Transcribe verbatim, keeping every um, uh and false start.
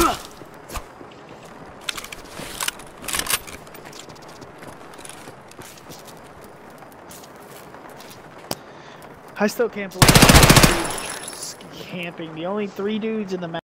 I still can't believe I'm camping. The only three dudes in the map.